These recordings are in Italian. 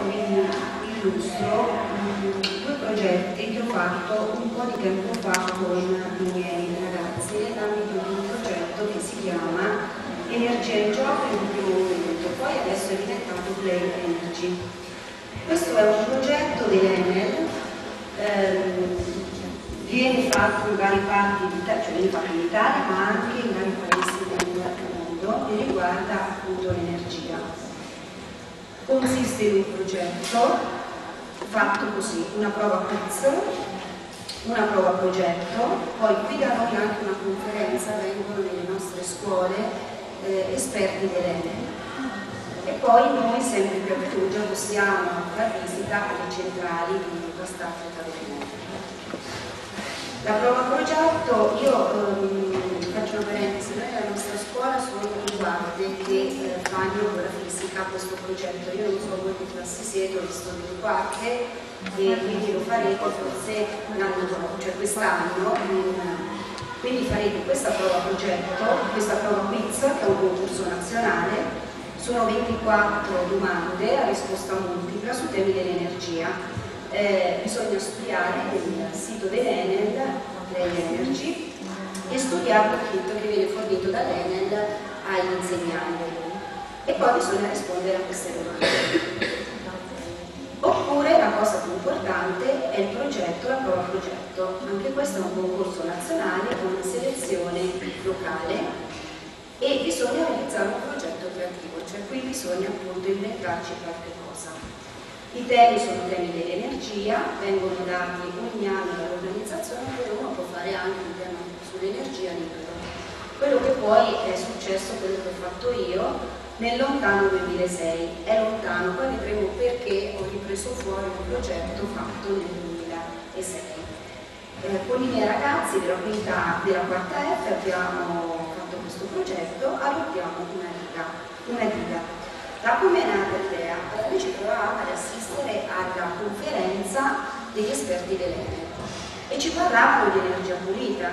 vi illustro due progetti che ho fatto un po' di tempo fa con i miei ragazzi nell'ambito di un progetto che si chiama Energia in gioco in un primo momento, poi adesso è diventato Play Energy. Questo è un progetto dell'Enel, viene fatto in varie parti d'Italia, cioè viene fatto in Italia ma anche in vari paesi del mondo e riguarda appunto l'energia. Consiste in un progetto fatto così, una prova quiz, una prova progetto, poi qui da noi anche una conferenza, vengono nelle nostre scuole esperti dell'Enel e poi noi sempre più a Perugia possiamo fare visita alle centrali di tutta Staffa e la prova progetto, io faccio una parentesi, noi nella nostra scuola sono in guardie che fanno con la fisica questo progetto. Io non so voi che classi siete, ho visto delle quarte e quindi lo farete forse l'anno dopo, cioè quest'anno, quindi farete questa prova progetto, questa prova quiz che è un concorso nazionale, sono 24 domande a risposta multipla su temi dell'energia. Bisogna studiare il sito dell'Enel, Play Energy, e studiare il kit che viene fornito dall'Enel agli insegnanti e poi bisogna rispondere a queste domande. Oppure la cosa più importante è il progetto, la prova progetto. Anche questo è un concorso nazionale con una selezione locale e bisogna realizzare un progetto creativo, cioè qui bisogna appunto inventarci qualche cosa. I temi sono temi dell'energia, vengono dati ogni anno dall'organizzazione, però uno può fare anche un tema sull'energia libero. Quello che poi è successo, quello che ho fatto io, nel lontano 2006, è lontano, poi vedremo perché ho ripreso fuori un progetto fatto nel 2006. Con i miei ragazzi della quarta F abbiamo fatto questo progetto, adottiamo una diga. Da come è nata l'idea? Noi ci trovavamo ad assistere alla conferenza degli esperti dell'Enel e ci parlavano di energia pulita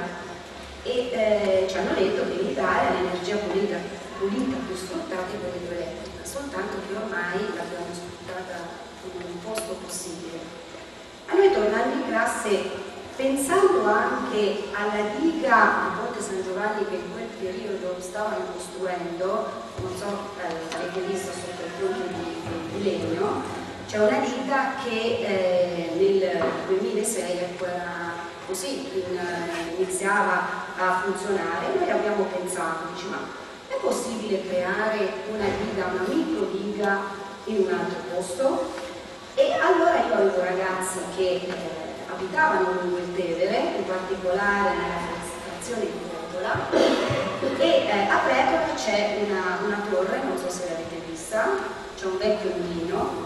e ci hanno detto che in Italia l'energia pulita più sfruttata è quella idroelettrica, soltanto che ormai l'abbiamo sfruttata in ogni posto possibile. A noi tornando in classe, pensando anche alla diga di Ponte San Giovanni che in quel periodo stavano costruendo, non so, avete visto sotto il ponte di legno, c'è una diga che nel 2006 ancora così iniziava a funzionare. Noi abbiamo pensato, ma è possibile creare una diga, una micro diga in un altro posto? E allora io avevo ragazzi che abitavano lungo il Tevere, in particolare nella frazione di Pretola, e a Pretola c'è una torre, non so se l'avete vista, c'è un vecchio mulino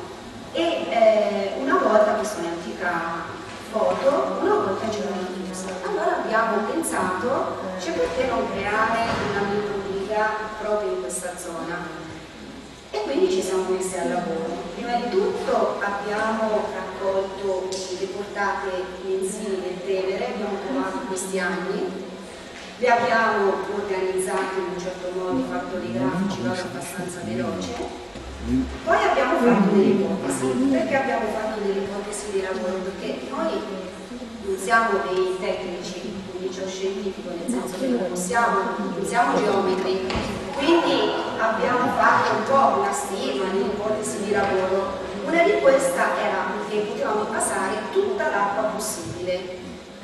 e una volta, questa è un'antica foto, una volta c'era una chiesa. Allora abbiamo pensato, cioè perché non creare una microdiga proprio in questa zona? E quindi ci siamo messi al lavoro. Prima di tutto abbiamo raccolto le portate mensili del Tevere, abbiamo trovato questi anni, le abbiamo organizzate in un certo modo, fatto dei grafici, vado abbastanza veloce. Poi abbiamo fatto delle ipotesi. Perché abbiamo fatto delle ipotesi di lavoro? Perché noi non siamo dei tecnici, un liceo scientifico, nel senso che non siamo geometri, quindi abbiamo fatto un po' una stima di ipotesi di lavoro. Una di queste era che potevamo passare tutta l'acqua possibile.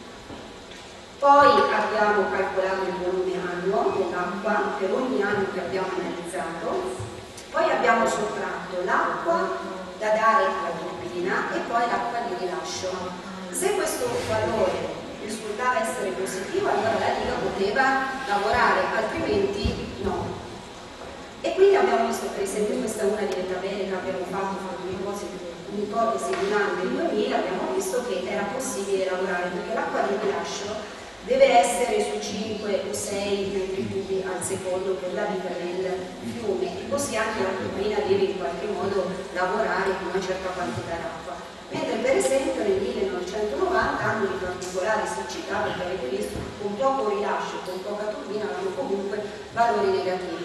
Poi abbiamo calcolato il volume annuo dell'acqua per ogni anno che abbiamo analizzato. Poi abbiamo sottratto l'acqua da dare alla turbina e poi l'acqua di rilascio. Se questo valore risultava essere positivo, allora la diga poteva lavorare, altrimenti no. E quindi abbiamo visto, per esempio, questa è una delle tabelle che abbiamo fatto un'ipotesi di un anno del 2000, abbiamo visto che era possibile lavorare perché l'acqua di rilascio deve essere su 5 o 6 metri cubi al secondo per la vita del fiume e così anche la turbina deve in qualche modo lavorare con una certa quantità d'acqua. Mentre per esempio nel 1990, anno di particolare siccità, perché avete visto con poco rilascio, con poca turbina, hanno comunque valori negativi.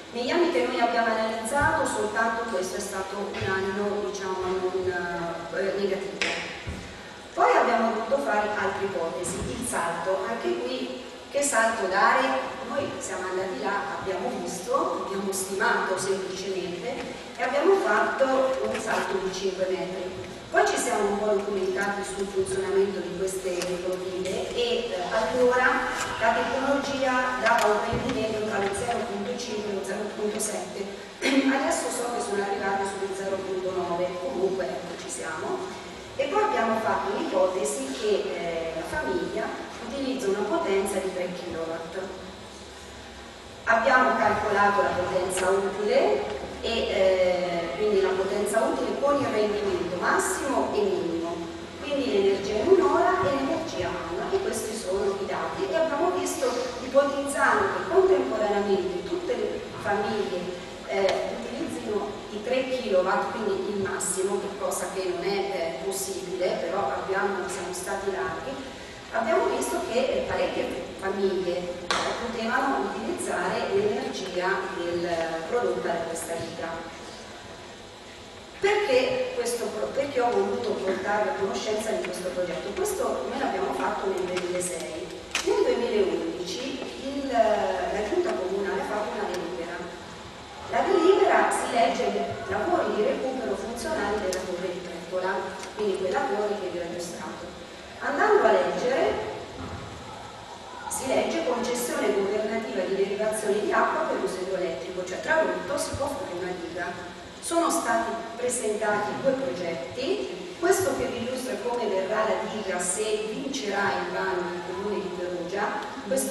Negli anni che noi abbiamo analizzato soltanto questo è stato un anno, diciamo, non negativo. Poi abbiamo dovuto fare altre ipotesi, il salto, anche qui che salto dare? Noi siamo andati là, abbiamo visto, abbiamo stimato semplicemente e abbiamo fatto un salto di 5 metri. Poi ci siamo un po' documentati sul funzionamento di queste proteine e allora la tecnologia dava un rendimento tra lo 0,5 e lo 0,7. Adesso so che sono arrivati sullo 0,9, comunque ecco ci siamo. E poi abbiamo fatto un'ipotesi che la famiglia utilizza una potenza di 3 kW. Abbiamo calcolato la potenza utile e quindi la potenza utile con il rendimento massimo e minimo, quindi l'energia in un'ora e l'energia annua, e questi sono i dati. E abbiamo visto, ipotizzando che contemporaneamente tutte le famiglie utilizzino i 3 kW, quindi il massimo, cosa che non è possibile, però siamo stati larghi, abbiamo visto che parecchie famiglie potevano utilizzare l'energia prodotta da questa diga. Perché ho voluto portarvi a conoscenza di questo progetto? Questo noi l'abbiamo fatto nel 2006. Nel 2011 la Giunta Comunale ha fatto una delibera. La delibera si legge lavori di recupero funzionali della torre di Treppola, quindi quei lavori che vi ho illustrato. Andando a leggere, si legge concessione governativa di derivazione di acqua per uso idroelettrico, cioè tradotto si può fare una diga. Sono stati presentati 2 progetti, questo che vi illustro è come verrà la diga se vincerà il bando del Comune di Perugia.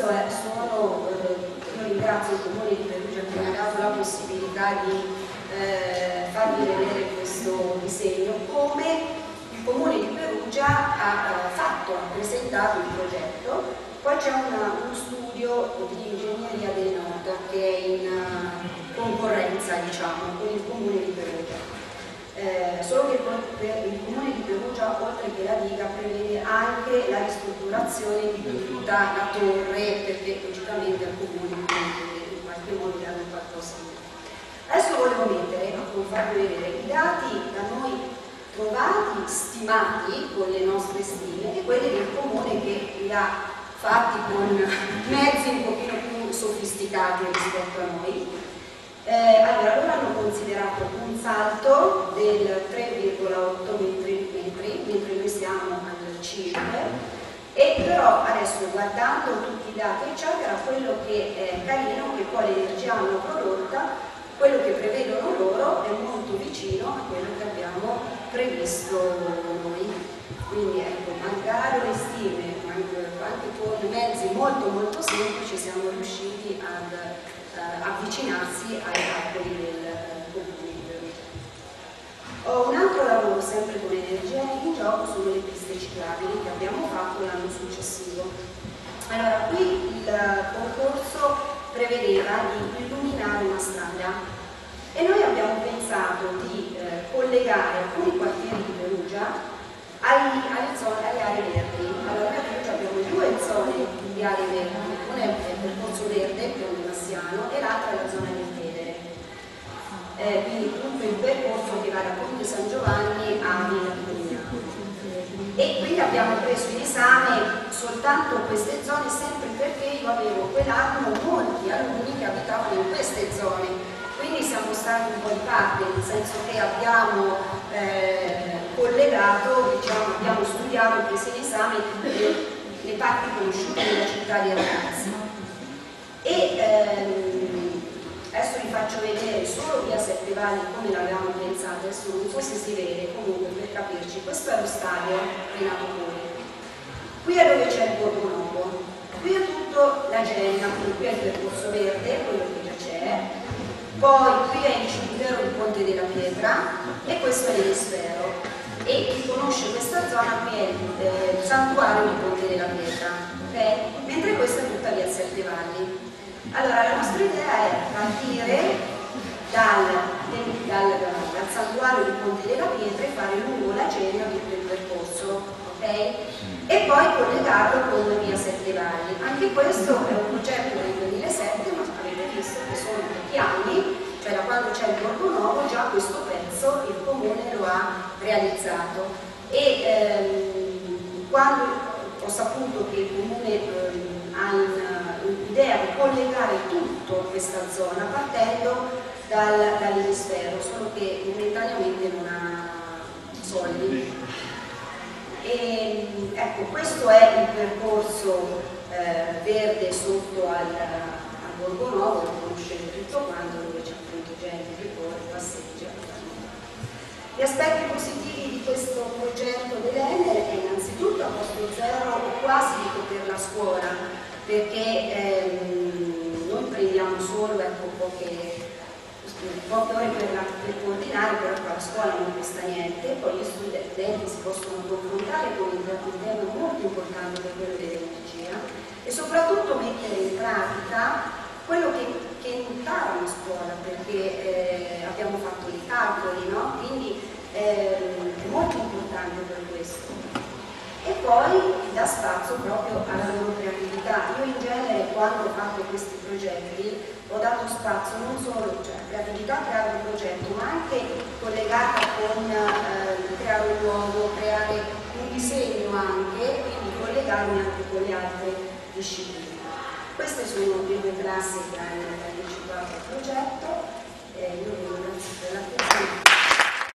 Io ringrazio il Comune di Perugia che mi ha dato la possibilità di farvi vedere questo disegno, come il Comune di Perugia ha presentato il progetto. Poi c'è uno studio di ingegneria del Nord che è in concorrenza, diciamo, con il Comune di Perugia. Solo che il Comune di Perugia, oltre che la diga, prevede anche la ristrutturazione di tutta la torre, perché logicamente al Comune in qualche modo gli hanno qualcosa in più. Adesso volevo farvi vedere i dati da noi trovati, stimati con le nostre stime e quelli del Comune che li ha fatti con mezzi un pochino più sofisticati rispetto a noi. Allora, loro hanno considerato un salto del 3,8 metri, mentre noi siamo al 5, e però adesso guardando tutti i dati eccetera, quello che è carino è che poi l'energia annua prodotta, quello che prevedono loro è molto vicino a quello che abbiamo previsto noi. Quindi ecco, malgrado le stime, anche con mezzi molto semplici, siamo riusciti ad avvicinarsi ai calcoli del Comune di Perugia. Ho un altro lavoro sempre con energia in gioco, sono le piste ciclabili che abbiamo fatto l'anno successivo. Allora, qui il concorso prevedeva di illuminare una strada e noi abbiamo pensato di collegare alcuni quartieri di Perugia alle aree verdi. Allora, a Perugia abbiamo 2 zone di aree verdi, una è il percorso verde, Piombo Massiano, e l'altra è la zona del Tevere. Quindi tutto il percorso che va da Ponte San Giovanni a Villa Tiburtina. E quindi abbiamo preso in esame soltanto queste zone, sempre perché io avevo quell'anno molti alunni che abitavano in queste zone, quindi siamo stati un po' di parte, nel senso che abbiamo collegato, diciamo, abbiamo studiato e preso in esame le parti conosciute della città dei ragazzi. Adesso vi faccio vedere solo via Sette Valli come l'avevamo pensato, adesso non so se si vede, comunque per capirci, questo è lo stadio Renato Poli, qui è dove c'è il Borgo Nuovo, qui è tutto la Genna, quindi qui è il percorso verde, quello che già c'è, poi qui è il cimitero del Ponte della Pietra e questo è l'Emisfero, e chi conosce questa zona qui è il santuario del Ponte della Pietra, okay? Mentre questa è tutta via Sette Valli. Allora, la nostra idea è partire dal santuario del Ponte della Pietra e fare lungo la Genna tutto il percorso, ok? E poi collegarlo con via Sette Valli. Anche questo è un progetto del 2007, ma avete visto adesso, che sono pochi anni, cioè da quando c'è il Borgo Nuovo già questo pezzo il Comune lo ha realizzato. E quando ho saputo che il Comune ha l'idea di collegare tutto questa zona partendo dal Ministero, solo che momentaneamente non ha soldi. E, ecco, questo è il percorso verde sotto al Borgo Nuovo, lo conoscete tutto quanto, dove c'è appunto gente che corre, passeggia. Gli aspetti positivi di questo progetto dell'Enel è innanzitutto a costo zero o quasi per la scuola, perché noi prendiamo solo poche ore per coordinare, però la scuola non costa niente, poi gli studenti si possono confrontare con un tema molto importante per quello dell'energia e soprattutto mettere in pratica quello che imparano a scuola, perché abbiamo fatto i calcoli, no? Quindi è molto importante per questo. E poi dà spazio proprio alla loro creatività. Io in genere quando ho fatto questi progetti ho dato spazio non solo, cioè creatività a creare un progetto, ma anche collegata con creare un luogo, creare un disegno anche, quindi collegarmi anche con le altre discipline. Queste sono le due classi che hanno partecipato al progetto. Io vi ringrazio per l'attenzione.